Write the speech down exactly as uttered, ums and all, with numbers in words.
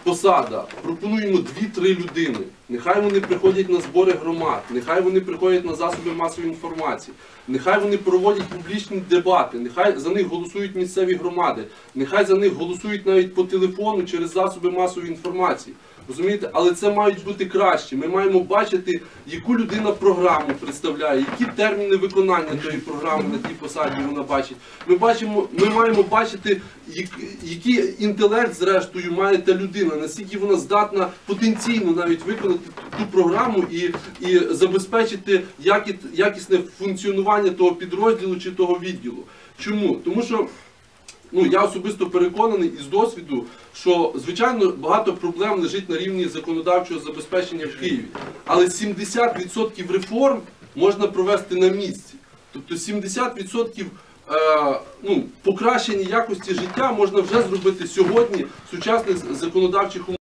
посада, пропонуємо дві-три людини. Нехай вони приходять на збори громад, нехай вони приходять на засоби масової інформації, нехай вони проводять публічні дебати, нехай за них голосують місцеві громади, нехай за них голосують навіть по телефону через засоби масової інформації. Розумієте? Але це мають бути краще. Ми маємо бачити, яку людина програму представляє, які терміни виконання тої програми на тій посаді вона бачить. Ми, бачимо, ми маємо бачити, який інтелект, зрештою, має та людина, наскільки вона здатна потенційно навіть виконати ту програму і, і забезпечити якісне функціонування того підрозділу чи того відділу. Чому? Тому що Ну, я особисто переконаний із досвіду, що, звичайно, багато проблем лежить на рівні законодавчого забезпечення в Києві. Але сімдесят відсотків реформ можна провести на місці. Тобто сімдесят відсотків е, ну, покращення якості життя можна вже зробити сьогодні в сучасних законодавчих умовах.